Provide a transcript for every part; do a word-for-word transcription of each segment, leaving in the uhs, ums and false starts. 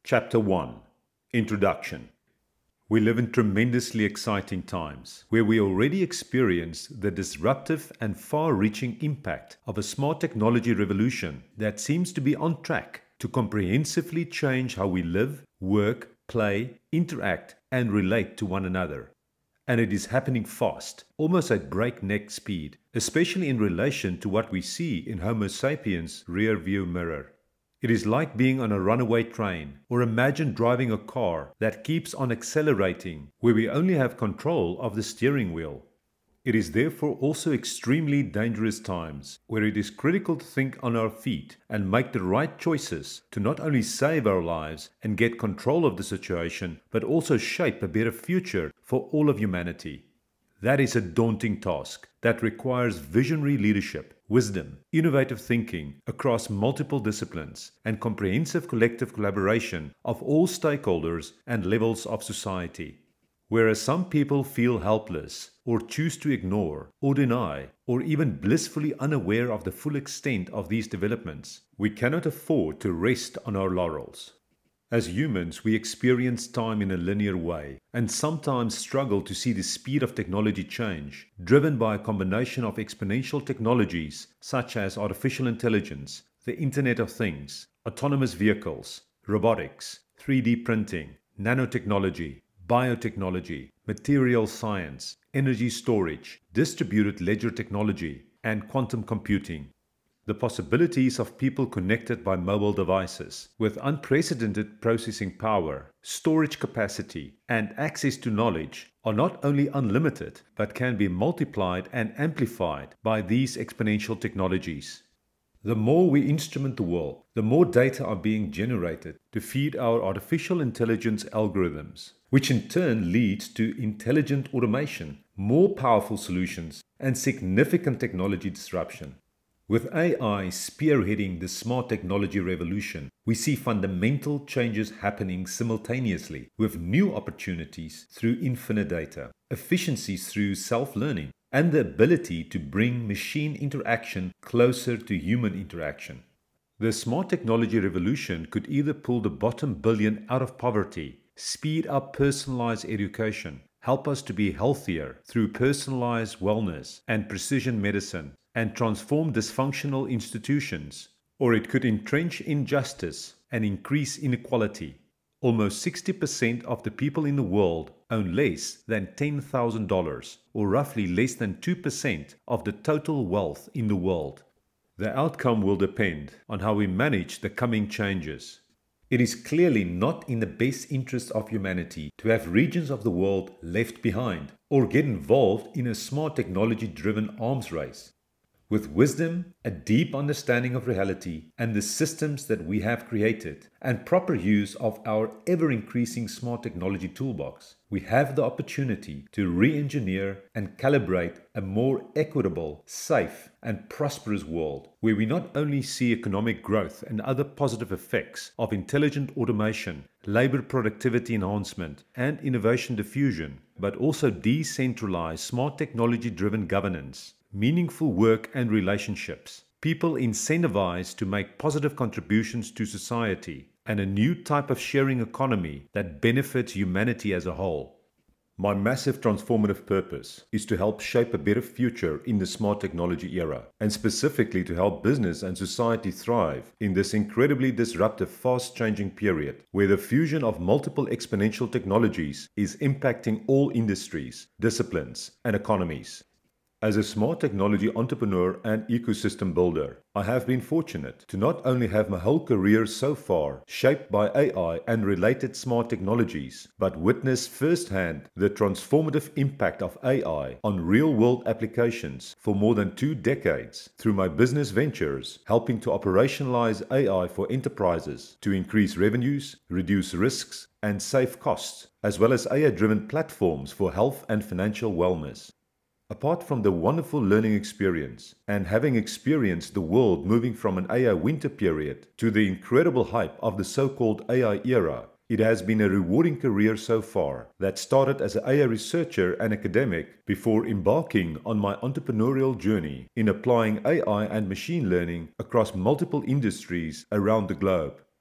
Chapter one. Introduction. We live in tremendously exciting times, where we already experience the disruptive and far-reaching impact of a smart technology revolution that seems to be on track to comprehensively change how we live, work, play, interact, and relate to one another. And it is happening fast, almost at breakneck speed, especially in relation to what we see in Homo sapiens' rear-view mirror. It is like being on a runaway train, or imagine driving a car that keeps on accelerating, where we only have control of the steering wheel. It is therefore also extremely dangerous times, where it is critical to think on our feet and make the right choices to not only save our lives and get control of the situation, but also shape a better future for all of humanity. That is a daunting task that requires visionary leadership, wisdom, innovative thinking across multiple disciplines, and comprehensive collective collaboration of all stakeholders and levels of society. Whereas some people feel helpless, or choose to ignore, or deny, or even blissfully unaware of the full extent of these developments, we cannot afford to rest on our laurels. As humans, we experience time in a linear way and sometimes struggle to see the speed of technology change, driven by a combination of exponential technologies such as artificial intelligence, the Internet of Things, autonomous vehicles, robotics, three D printing, nanotechnology, biotechnology, material science, energy storage, distributed ledger technology, and quantum computing. The possibilities of people connected by mobile devices with unprecedented processing power, storage capacity, and access to knowledge are not only unlimited, but can be multiplied and amplified by these exponential technologies. The more we instrument the world, the more data are being generated to feed our artificial intelligence algorithms, which in turn leads to intelligent automation, more powerful solutions, and significant technology disruption. With A I spearheading the smart technology revolution, we see fundamental changes happening simultaneously, with new opportunities through infinite data, efficiencies through self-learning, and the ability to bring machine interaction closer to human interaction. The smart technology revolution could either pull the bottom billion out of poverty, speed up personalized education, help us to be healthier through personalized wellness and precision medicine, and transform dysfunctional institutions, or it could entrench injustice and increase inequality. Almost sixty percent of the people in the world own less than ten thousand dollars, or roughly less than two percent of the total wealth in the world. The outcome will depend on how we manage the coming changes. It is clearly not in the best interest of humanity to have regions of the world left behind or get involved in a smart technology-driven arms race. With wisdom, a deep understanding of reality and the systems that we have created, and proper use of our ever-increasing smart technology toolbox, we have the opportunity to re-engineer and calibrate a more equitable, safe, and prosperous world, where we not only see economic growth and other positive effects of intelligent automation, labor productivity enhancement, and innovation diffusion, but also decentralized smart technology-driven governance, meaningful work and relationships, people incentivized to make positive contributions to society, and a new type of sharing economy that benefits humanity as a whole. My massive transformative purpose is to help shape a better future in the smart technology era, and specifically to help business and society thrive in this incredibly disruptive, fast-changing period, where the fusion of multiple exponential technologies is impacting all industries, disciplines, and economies. As a smart technology entrepreneur and ecosystem builder, I have been fortunate to not only have my whole career so far shaped by A I and related smart technologies, but witness firsthand the transformative impact of A I on real-world applications for more than two decades through my business ventures, helping to operationalize A I for enterprises to increase revenues, reduce risks, and save costs, as well as A I-driven platforms for health and financial wellness. Apart from the wonderful learning experience and having experienced the world moving from an A I winter period to the incredible hype of the so-called A I era, it has been a rewarding career so far that started as an A I researcher and academic before embarking on my entrepreneurial journey in applying A I and machine learning across multiple industries around the globe.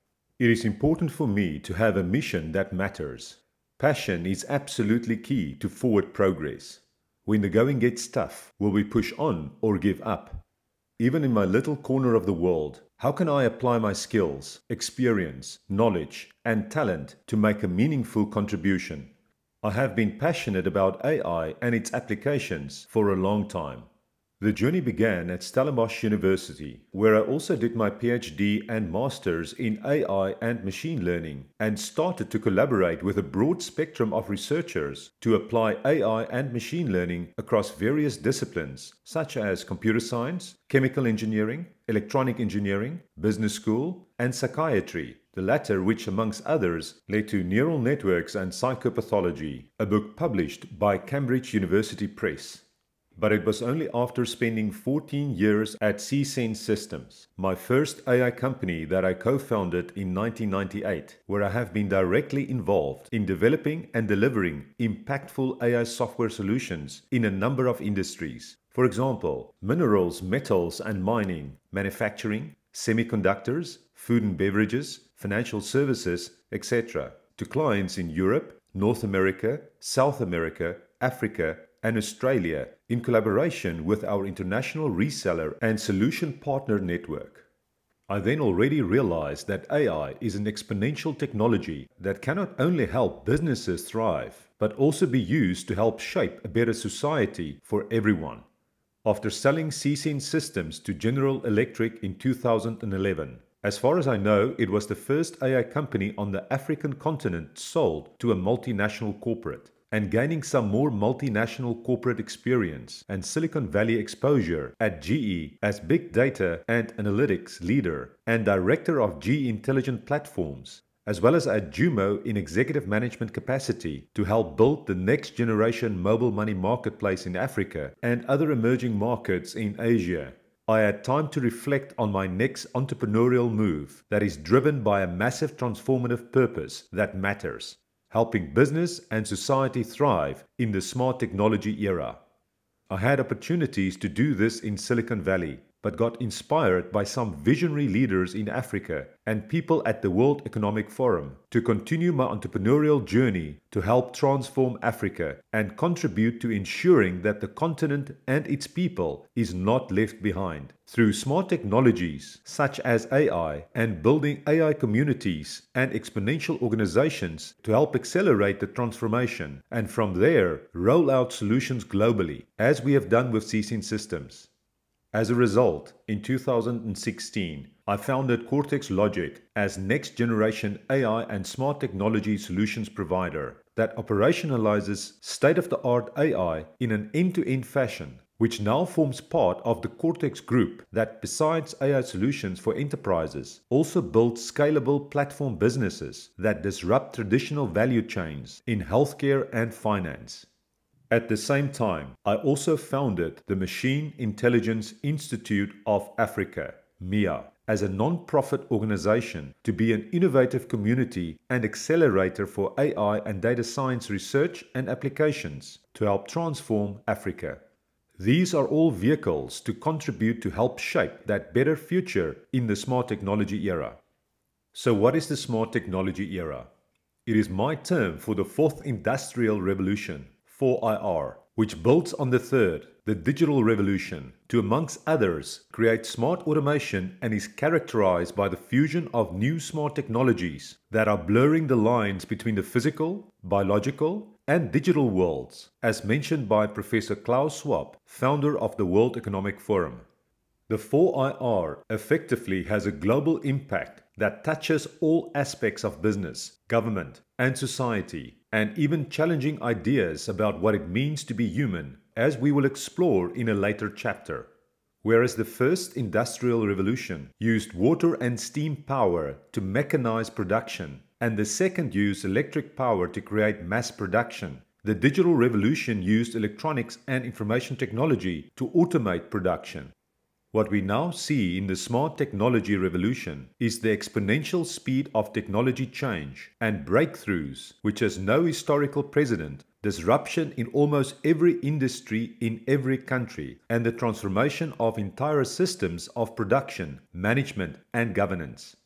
It is important for me to have a mission that matters. Passion is absolutely key to forward progress. When the going gets tough, will we push on or give up? Even in my little corner of the world, how can I apply my skills, experience, knowledge, and talent to make a meaningful contribution? I have been passionate about A I and its applications for a long time. The journey began at Stellenbosch University, where I also did my PhD and Masters in A I and machine learning, and started to collaborate with a broad spectrum of researchers to apply A I and machine learning across various disciplines, such as computer science, chemical engineering, electronic engineering, business school, and psychiatry, the latter which amongst others led to Neural Networks and Psychopathology, a book published by Cambridge University Press. But it was only after spending fourteen years at C Sense Systems, my first A I company that I co-founded in nineteen ninety-eight, where I have been directly involved in developing and delivering impactful A I software solutions in a number of industries. For example, minerals, metals and mining, manufacturing, semiconductors, food and beverages, financial services, et cetera, to clients in Europe, North America, South America, Africa, and Australia in collaboration with our international reseller and solution partner network. I then already realized that A I is an exponential technology that can not only help businesses thrive, but also be used to help shape a better society for everyone. After selling C Sense Systems to General Electric in two thousand eleven, as far as I know, it was the first A I company on the African continent sold to a multinational corporate. And gaining some more multinational corporate experience and Silicon Valley exposure at G E as Big Data and Analytics leader and director of G E Intelligent Platforms, as well as at Jumo in executive management capacity to help build the next generation mobile money marketplace in Africa and other emerging markets in Asia. I had time to reflect on my next entrepreneurial move that is driven by a massive transformative purpose that matters, helping business and society thrive in the smart technology era. I had opportunities to do this in Silicon Valley, but got inspired by some visionary leaders in Africa and people at the World Economic Forum to continue my entrepreneurial journey to help transform Africa and contribute to ensuring that the continent and its people is not left behind through smart technologies such as A I and building A I communities and exponential organizations to help accelerate the transformation and from there roll out solutions globally, as we have done with C Sense Systems. As a result, in two thousand sixteen, I founded Cortex Logic as next-generation A I and smart technology solutions provider that operationalizes state-of-the-art A I in an end-to-end fashion, which now forms part of the Cortex Group that, besides A I solutions for enterprises, also builds scalable platform businesses that disrupt traditional value chains in healthcare and finance. At the same time, I also founded the Machine Intelligence Institute of Africa, M I A, as a non-profit organization to be an innovative community and accelerator for A I and data science research and applications to help transform Africa. These are all vehicles to contribute to help shape that better future in the smart technology era. So what is the smart technology era? It is my term for the fourth industrial revolution, four I R, which builds on the third, the digital revolution, to amongst others create smart automation and is characterized by the fusion of new smart technologies that are blurring the lines between the physical, biological, and digital worlds, as mentioned by Professor Klaus Schwab, founder of the World Economic Forum. The four I R effectively has a global impact that touches all aspects of business, government, and society, and even challenging ideas about what it means to be human, as we will explore in a later chapter. Whereas the first industrial revolution used water and steam power to mechanize production, and the second used electric power to create mass production, the digital revolution used electronics and information technology to automate production. What we now see in the smart technology revolution is the exponential speed of technology change and breakthroughs which has no historical precedent, disruption in almost every industry in every country, and the transformation of entire systems of production, management, and governance.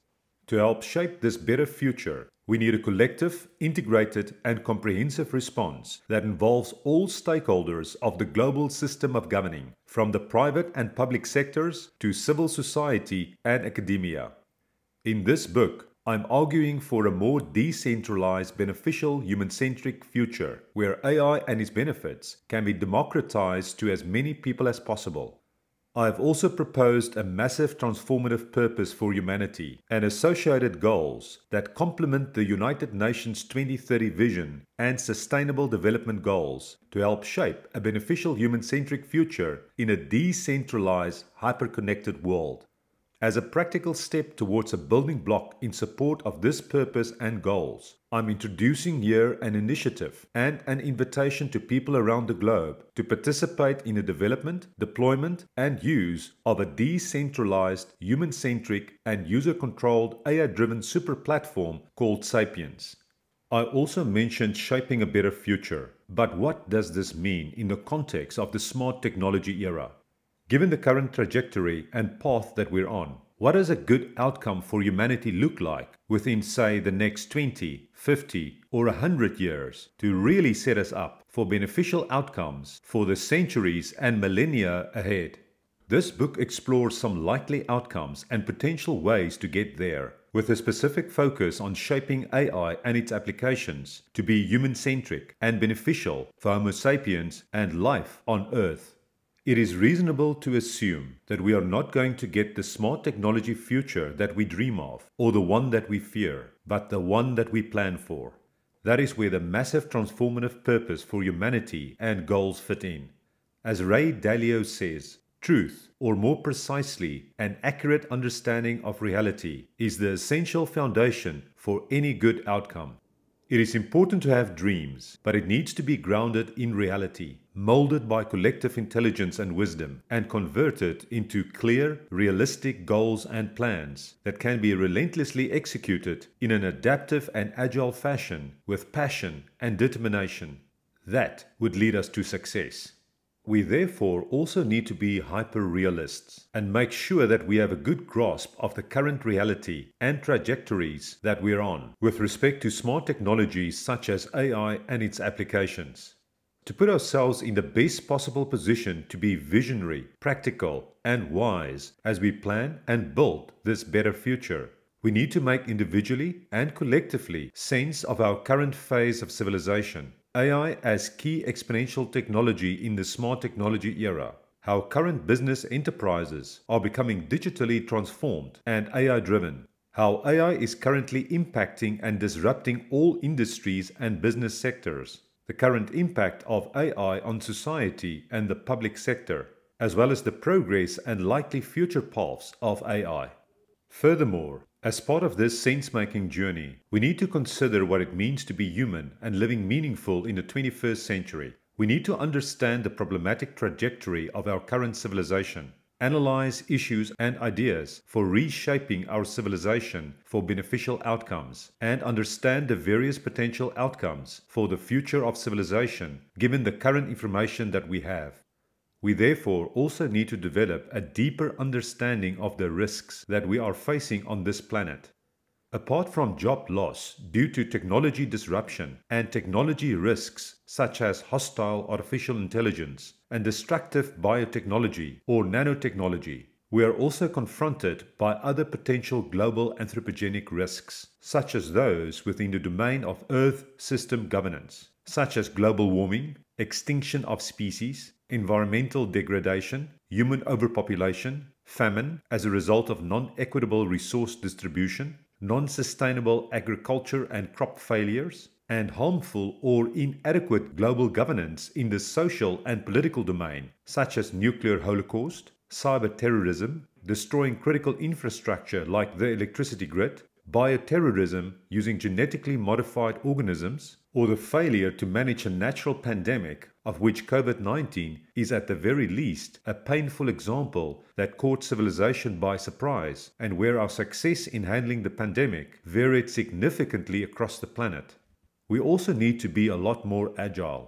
To help shape this better future, we need a collective, integrated, and comprehensive response that involves all stakeholders of the global system of governing, from the private and public sectors to civil society and academia. In this book, I'm arguing for a more decentralized, beneficial, human-centric future where A I and its benefits can be democratized to as many people as possible. I have also proposed a massive transformative purpose for humanity and associated goals that complement the United Nations twenty thirty vision and Sustainable Development Goals to help shape a beneficial human-centric future in a decentralized, hyper-connected world. As a practical step towards a building block in support of this purpose and goals, I'm introducing here an initiative and an invitation to people around the globe to participate in the development, deployment, and use of a decentralized, human-centric, and user-controlled A I-driven super platform called Sapiens. I also mentioned shaping a better future, but what does this mean in the context of the smart technology era? Given the current trajectory and path that we're on, what does a good outcome for humanity look like within, say, the next twenty, fifty, or one hundred years to really set us up for beneficial outcomes for the centuries and millennia ahead? This book explores some likely outcomes and potential ways to get there, with a specific focus on shaping A I and its applications to be human-centric and beneficial for Homo sapiens and life on Earth. It is reasonable to assume that we are not going to get the smart technology future that we dream of, or the one that we fear, but the one that we plan for. That is where the massive transformative purpose for humanity and goals fit in. As Ray Dalio says, truth, or more precisely, an accurate understanding of reality, is the essential foundation for any good outcome. It is important to have dreams, but it needs to be grounded in reality, molded by collective intelligence and wisdom, and converted into clear, realistic goals and plans that can be relentlessly executed in an adaptive and agile fashion with passion and determination. That would lead us to success. We therefore also need to be hyper-realists and make sure that we have a good grasp of the current reality and trajectories that we're on with respect to smart technologies such as A I and its applications. To put ourselves in the best possible position to be visionary, practical, and wise as we plan and build this better future, we need to make individually and collectively sense of our current phase of civilization, A I as key exponential technology in the smart technology era, how current business enterprises are becoming digitally transformed and A I-driven, how A I is currently impacting and disrupting all industries and business sectors, the current impact of A I on society and the public sector, as well as the progress and likely future paths of A I. Furthermore, as part of this sense-making journey, we need to consider what it means to be human and living meaningful in the twenty-first century. We need to understand the problematic trajectory of our current civilization, analyze issues and ideas for reshaping our civilization for beneficial outcomes, and understand the various potential outcomes for the future of civilization given the current information that we have. We therefore also need to develop a deeper understanding of the risks that we are facing on this planet. Apart from job loss due to technology disruption and technology risks such as hostile artificial intelligence and destructive biotechnology or nanotechnology, we are also confronted by other potential global anthropogenic risks, such as those within the domain of Earth system governance, such as global warming, extinction of species, environmental degradation, human overpopulation, famine as a result of non-equitable resource distribution, non-sustainable agriculture and crop failures, and harmful or inadequate global governance in the social and political domain, such as nuclear holocaust, cyber terrorism, destroying critical infrastructure like the electricity grid, bioterrorism using genetically modified organisms, or the failure to manage a natural pandemic of which COVID nineteen is at the very least a painful example that caught civilization by surprise and where our success in handling the pandemic varied significantly across the planet. We also need to be a lot more agile.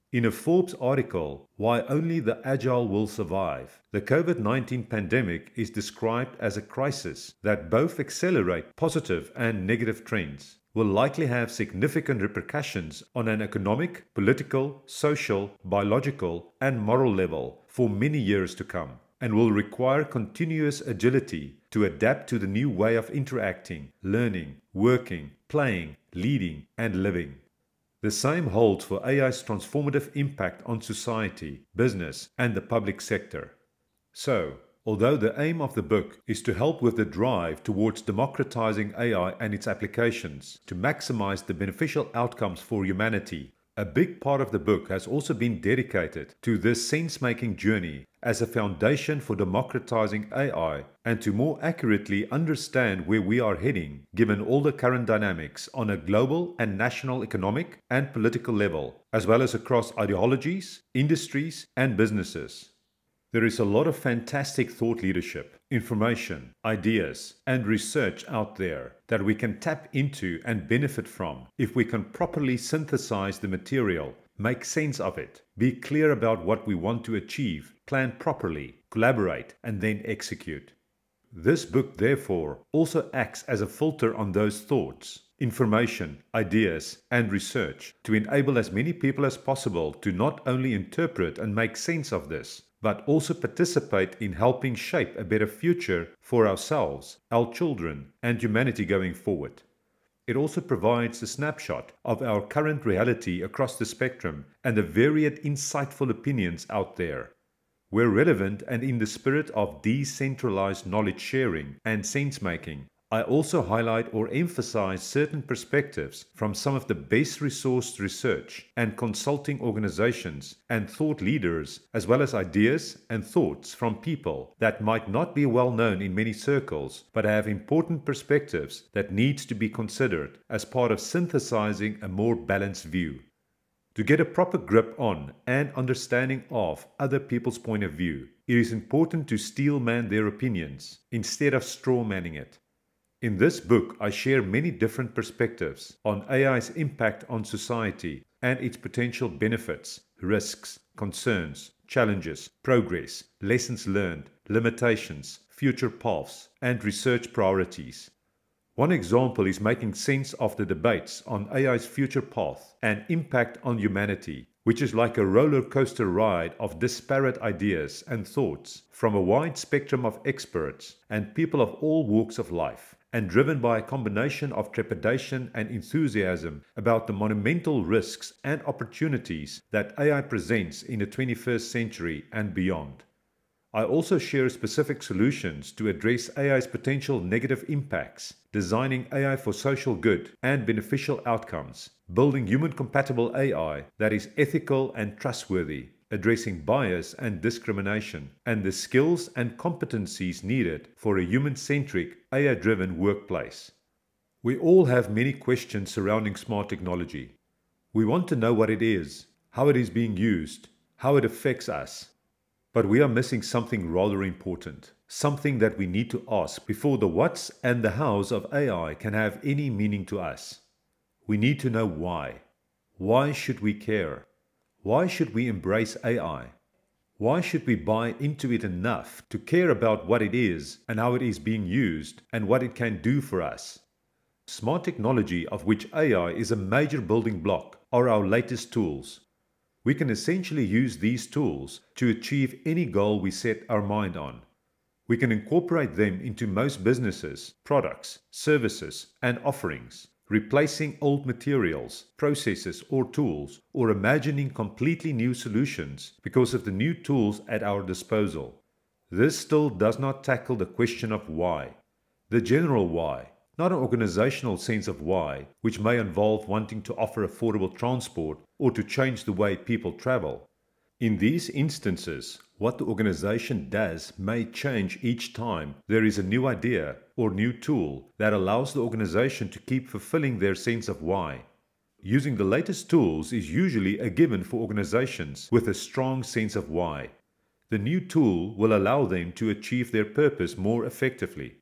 In a Forbes article, Why Only the Agile Will Survive, the COVID nineteen pandemic is described as a crisis that both accelerate positive and negative trends, will likely have significant repercussions on an economic, political, social, biological, and moral level for many years to come, and will require continuous agility to adapt to the new way of interacting, learning, working, playing, leading, and living. The same holds for A I's transformative impact on society, business, and the public sector. So, although the aim of the book is to help with the drive towards democratizing A I and its applications to maximize the beneficial outcomes for humanity, a big part of the book has also been dedicated to this sense-making journey as a foundation for democratizing A I and to more accurately understand where we are heading given all the current dynamics on a global and national economic and political level, as well as across ideologies, industries, and businesses. There is a lot of fantastic thought leadership, information, ideas, and research out there that we can tap into and benefit from if we can properly synthesize the material, make sense of it, be clear about what we want to achieve, plan properly, collaborate, and then execute. This book, therefore, also acts as a filter on those thoughts, information, ideas, and research to enable as many people as possible to not only interpret and make sense of this, but also participate in helping shape a better future for ourselves, our children, and humanity going forward. It also provides a snapshot of our current reality across the spectrum and the varied insightful opinions out there. Where relevant and in the spirit of decentralized knowledge sharing and sense-making, I also highlight or emphasize certain perspectives from some of the best resourced research and consulting organizations and thought leaders, as well as ideas and thoughts from people that might not be well known in many circles, but have important perspectives that need to be considered as part of synthesizing a more balanced view. To get a proper grip on and understanding of other people's point of view, it is important to steelman their opinions instead of strawmanning it. In this book, I share many different perspectives on A I's impact on society and its potential benefits, risks, concerns, challenges, progress, lessons learned, limitations, future paths, and research priorities. One example is making sense of the debates on A I's future path and impact on humanity, which is like a roller coaster ride of disparate ideas and thoughts from a wide spectrum of experts and people of all walks of life, and driven by a combination of trepidation and enthusiasm about the monumental risks and opportunities that A I presents in the twenty-first century and beyond. I also share specific solutions to address A I's potential negative impacts, designing A I for social good and beneficial outcomes, building human-compatible A I that is ethical and trustworthy, addressing bias and discrimination, and the skills and competencies needed for a human-centric, A I-driven workplace. We all have many questions surrounding smart technology. We want to know what it is, how it is being used, how it affects us. But we are missing something rather important, something that we need to ask before the whats and the hows of A I can have any meaning to us. We need to know why. Why should we care? Why should we embrace A I? Why should we buy into it enough to care about what it is and how it is being used and what it can do for us? Smart technology, of which A I is a major building block, are our latest tools. We can essentially use these tools to achieve any goal we set our mind on. We can incorporate them into most businesses, products, services, and offerings, replacing old materials, processes, or tools, or imagining completely new solutions because of the new tools at our disposal. This still does not tackle the question of why, the general why, not an organizational sense of why, which may involve wanting to offer affordable transport or to change the way people travel. In these instances, what the organization does may change each time there is a new idea or new tool that allows the organization to keep fulfilling their sense of why. Using the latest tools is usually a given for organizations with a strong sense of why. The new tool will allow them to achieve their purpose more effectively.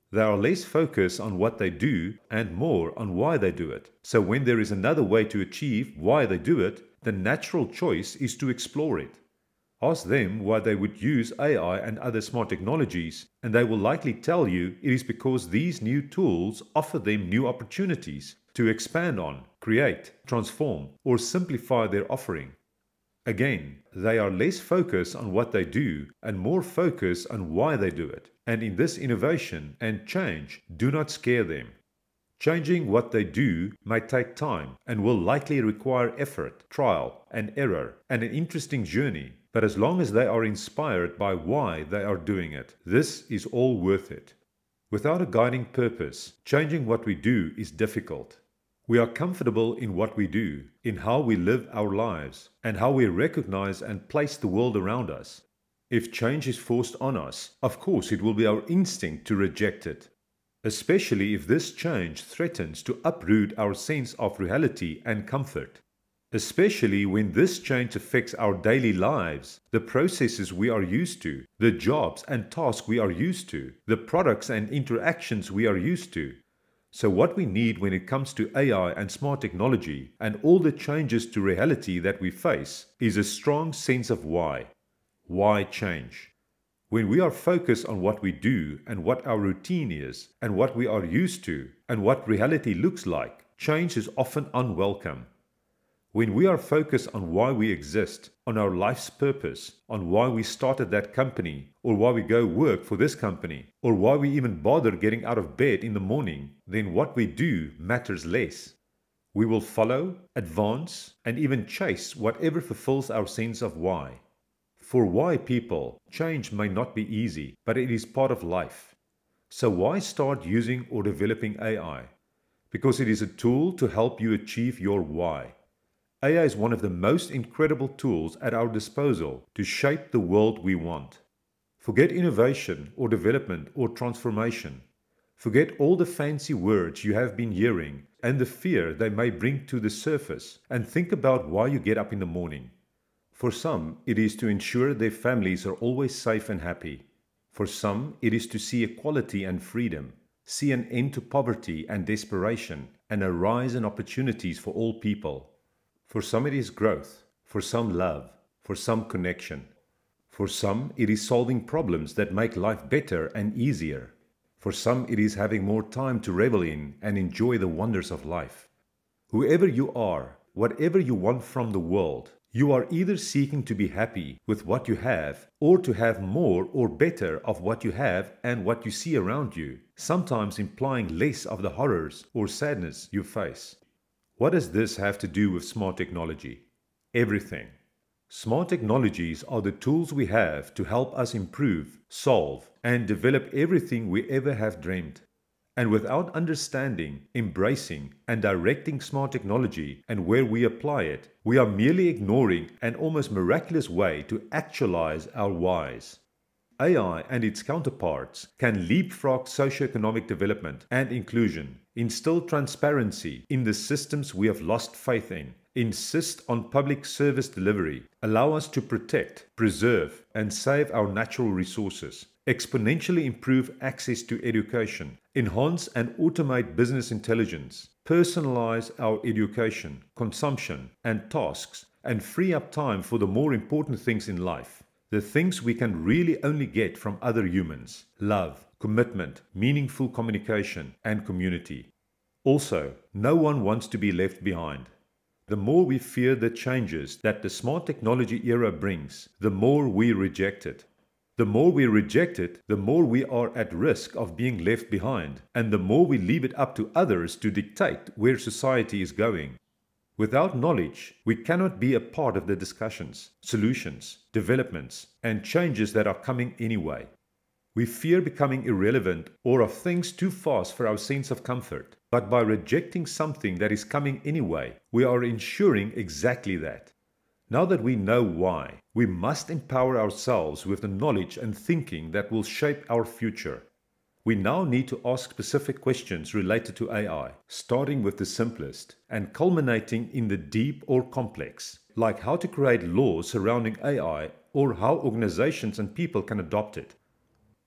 They are less focused on what they do and more on why they do it. So when there is another way to achieve why they do it, the natural choice is to explore it. Ask them why they would use A I and other smart technologies, and they will likely tell you it is because these new tools offer them new opportunities to expand on, create, transform, or simplify their offering. Again, they are less focused on what they do and more focused on why they do it. And in this innovation and change do not scare them. Changing what they do may take time and will likely require effort, trial and error, and an interesting journey. But as long as they are inspired by why they are doing it, this is all worth it. Without a guiding purpose, changing what we do is difficult. We are comfortable in what we do, in how we live our lives, and how we recognize and place the world around us. If change is forced on us, of course it will be our instinct to reject it, especially if this change threatens to uproot our sense of reality and comfort. Especially when this change affects our daily lives, the processes we are used to, the jobs and tasks we are used to, the products and interactions we are used to. So what we need when it comes to A I and smart technology and all the changes to reality that we face is a strong sense of why. Why change? When we are focused on what we do and what our routine is and what we are used to and what reality looks like, change is often unwelcome. When we are focused on why we exist, on our life's purpose, on why we started that company, or why we go work for this company, or why we even bother getting out of bed in the morning, then what we do matters less. We will follow, advance, and even chase whatever fulfills our sense of why. For why people, change may not be easy, but it is part of life. So why start using or developing A I? Because it is a tool to help you achieve your why. A I is one of the most incredible tools at our disposal to shape the world we want. Forget innovation or development or transformation. Forget all the fancy words you have been hearing and the fear they may bring to the surface, and think about why you get up in the morning. For some, it is to ensure their families are always safe and happy. For some, it is to see equality and freedom, see an end to poverty and desperation, and a rise in opportunities for all people. For some it is growth, for some love, for some connection. For some it is solving problems that make life better and easier. For some it is having more time to revel in and enjoy the wonders of life. Whoever you are, whatever you want from the world, you are either seeking to be happy with what you have or to have more or better of what you have and what you see around you, sometimes implying less of the horrors or sadness you face. What does this have to do with smart technology? Everything. Smart technologies are the tools we have to help us improve, solve, and develop everything we ever have dreamed. And without understanding, embracing, and directing smart technology and where we apply it, we are merely ignoring an almost miraculous way to actualize our whys. A I and its counterparts can leapfrog socioeconomic development and inclusion, instill transparency in the systems we have lost faith in, insist on public service delivery, allow us to protect, preserve, and save our natural resources, exponentially improve access to education, enhance and automate business intelligence, personalize our education, consumption, and tasks, and free up time for the more important things in life. The things we can really only get from other humans: love, commitment, meaningful communication, and community. Also, no one wants to be left behind. The more we fear the changes that the smart technology era brings, the more we reject it. The more we reject it, the more we are at risk of being left behind, and the more we leave it up to others to dictate where society is going. Without knowledge, we cannot be a part of the discussions, solutions, developments, and changes that are coming anyway. We fear becoming irrelevant or of things too fast for our sense of comfort. But by rejecting something that is coming anyway, we are ensuring exactly that. Now that we know why, we must empower ourselves with the knowledge and thinking that will shape our future. We now need to ask specific questions related to A I, starting with the simplest and culminating in the deep or complex, like how to create laws surrounding A I or how organizations and people can adopt it.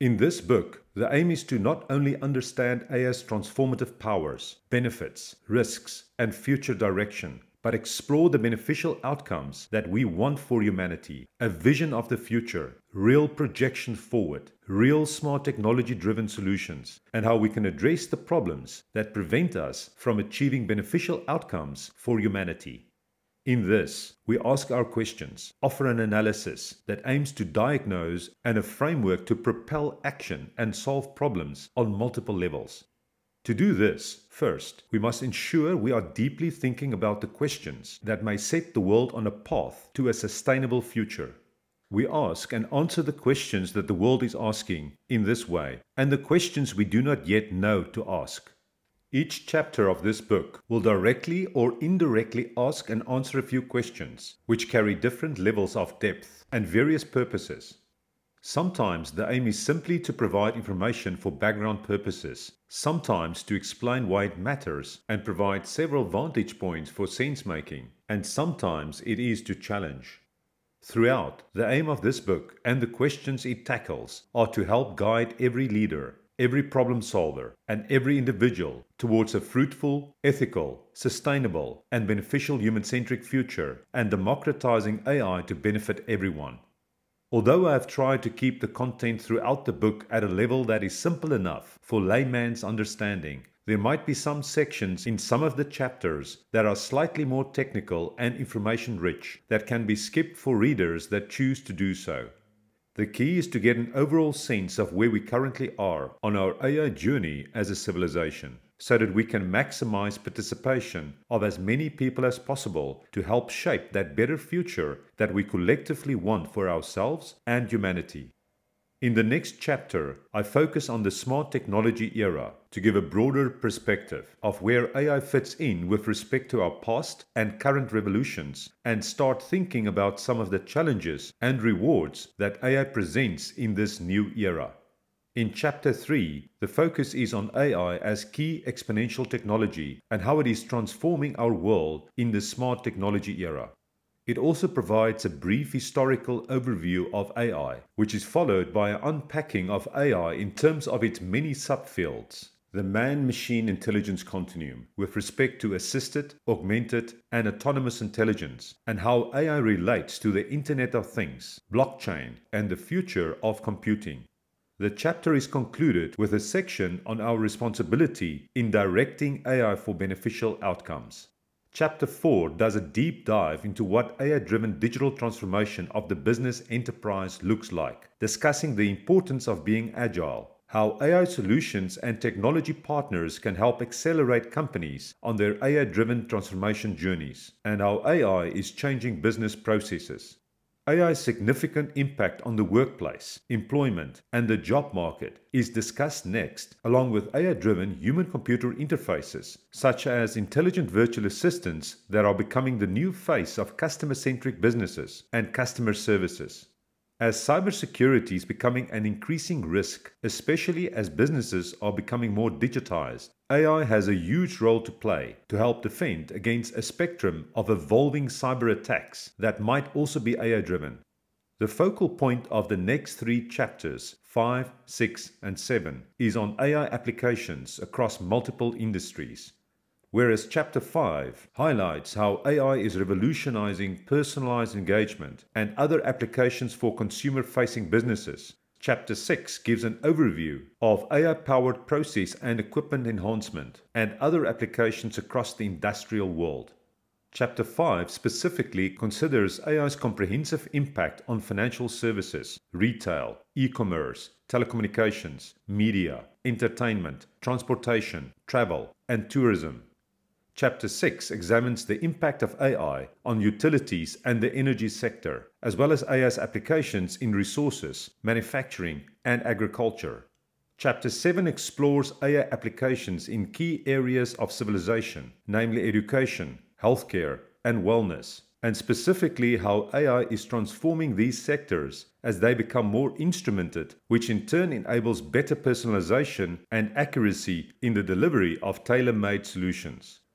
In this book, the aim is to not only understand A I's transformative powers, benefits, risks, and future direction, but explore the beneficial outcomes that we want for humanity, a vision of the future, real projection forward, real smart technology-driven solutions, and how we can address the problems that prevent us from achieving beneficial outcomes for humanity. In this, we ask our questions, offer an analysis that aims to diagnose, and a framework to propel action and solve problems on multiple levels. To do this, first, we must ensure we are deeply thinking about the questions that may set the world on a path to a sustainable future. We ask and answer the questions that the world is asking in this way, and the questions we do not yet know to ask. Each chapter of this book will directly or indirectly ask and answer a few questions, which carry different levels of depth and various purposes. Sometimes the aim is simply to provide information for background purposes, sometimes to explain why it matters and provide several vantage points for sense-making, and sometimes it is to challenge. Throughout, the aim of this book and the questions it tackles are to help guide every leader, every problem solver, and every individual towards a fruitful, ethical, sustainable, and beneficial human-centric future, and democratizing A I to benefit everyone. Although I have tried to keep the content throughout the book at a level that is simple enough for layman's understanding, there might be some sections in some of the chapters that are slightly more technical and information-rich that can be skipped for readers that choose to do so. The key is to get an overall sense of where we currently are on our A I journey as a civilization, so that we can maximize participation of as many people as possible to help shape that better future that we collectively want for ourselves and humanity. In the next chapter, I focus on the smart technology era to give a broader perspective of where A I fits in with respect to our past and current revolutions, and start thinking about some of the challenges and rewards that A I presents in this new era. In Chapter three, the focus is on A I as key exponential technology and how it is transforming our world in the smart technology era. It also provides a brief historical overview of A I, which is followed by an unpacking of A I in terms of its many subfields, the man-machine intelligence continuum, with respect to assisted, augmented, and autonomous intelligence, and how A I relates to the Internet of Things, blockchain, and the future of computing. The chapter is concluded with a section on our responsibility in directing A I for beneficial outcomes. Chapter four does a deep dive into what A I-driven digital transformation of the business enterprise looks like, discussing the importance of being agile, how A I solutions and technology partners can help accelerate companies on their A I-driven transformation journeys, and how A I is changing business processes. A I's significant impact on the workplace, employment, and the job market is discussed next, along with A I-driven human-computer interfaces, such as intelligent virtual assistants that are becoming the new face of customer-centric businesses and customer services. As cybersecurity is becoming an increasing risk, especially as businesses are becoming more digitized, A I has a huge role to play to help defend against a spectrum of evolving cyber attacks that might also be A I-driven. The focal point of the next three chapters, five, six, and seven, is on A I applications across multiple industries. Whereas Chapter five highlights how A I is revolutionizing personalized engagement and other applications for consumer-facing businesses, Chapter six gives an overview of A I-powered process and equipment enhancement and other applications across the industrial world. Chapter five specifically considers A I's comprehensive impact on financial services, retail, e-commerce, telecommunications, media, entertainment, transportation, travel, and tourism. Chapter six examines the impact of A I on utilities and the energy sector, as well as A I's applications in resources, manufacturing, and agriculture. Chapter seven explores A I applications in key areas of civilization, namely education, healthcare, and wellness, and specifically how A I is transforming these sectors as they become more instrumented, which in turn enables better personalization and accuracy in the delivery of tailor-made solutions.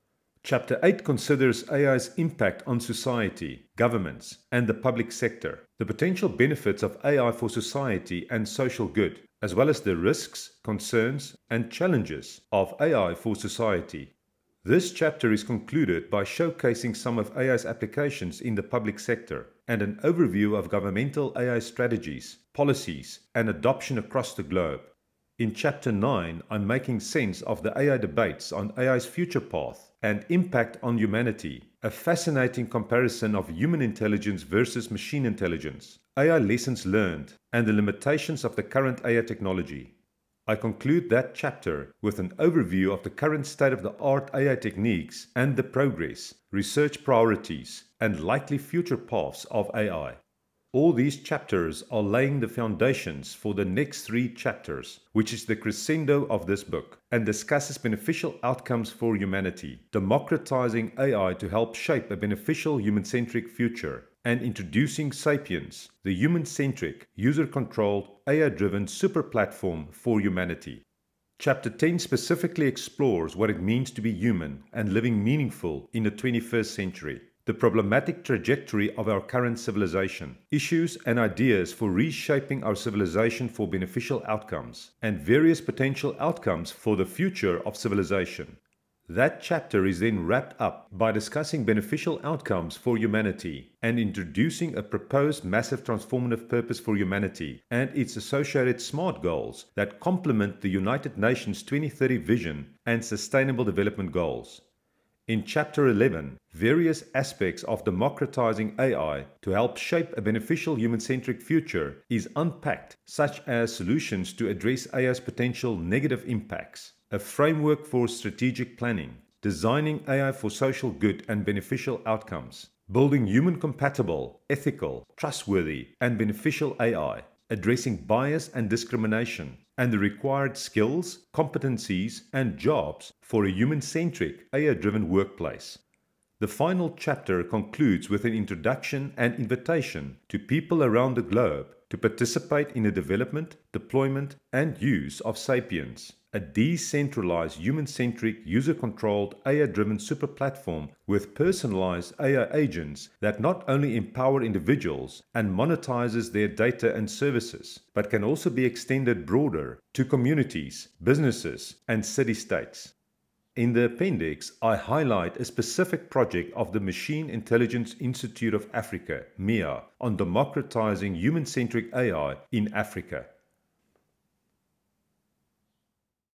Chapter eight considers A I's impact on society, governments, and the public sector, the potential benefits of A I for society and social good, as well as the risks, concerns, and challenges of A I for society. This chapter is concluded by showcasing some of A I's applications in the public sector and an overview of governmental A I strategies, policies, and adoption across the globe. In Chapter nine, I'm making sense of the A I debates on A I's future path and impact on humanity, a fascinating comparison of human intelligence versus machine intelligence, A I lessons learned, and the limitations of the current A I technology. I conclude that chapter with an overview of the current state-of-the-art A I techniques and the progress, research priorities, and likely future paths of A I. All these chapters are laying the foundations for the next three chapters, which is the crescendo of this book, and discusses beneficial outcomes for humanity, democratizing A I to help shape a beneficial human-centric future, and introducing Sapiens, the human-centric, user-controlled, A I-driven super platform for humanity. Chapter ten specifically explores what it means to be human and living meaningful in the twenty-first century. The problematic trajectory of our current civilization, issues and ideas for reshaping our civilization for beneficial outcomes, and various potential outcomes for the future of civilization. That chapter is then wrapped up by discussing beneficial outcomes for humanity and introducing a proposed massive transformative purpose for humanity and its associated SMART goals that complement the United Nations twenty thirty vision and Sustainable Development Goals. In Chapter eleven, various aspects of democratizing A I to help shape a beneficial human-centric future is unpacked, such as solutions to address A I's potential negative impacts, a framework for strategic planning, designing A I for social good and beneficial outcomes, building human-compatible, ethical, trustworthy, and beneficial A I, addressing bias and discrimination, and the required skills, competencies, and jobs for a human-centric, A I-driven workplace. The final chapter concludes with an introduction and invitation to people around the globe to participate in the development, deployment, and use of Sapiens, a decentralized, human-centric, user-controlled, A I-driven super platform with personalized A I agents that not only empower individuals and monetizes their data and services, but can also be extended broader to communities, businesses, and city-states. In the appendix, I highlight a specific project of the Machine Intelligence Institute of Africa, M I A, on democratizing human-centric A I in Africa.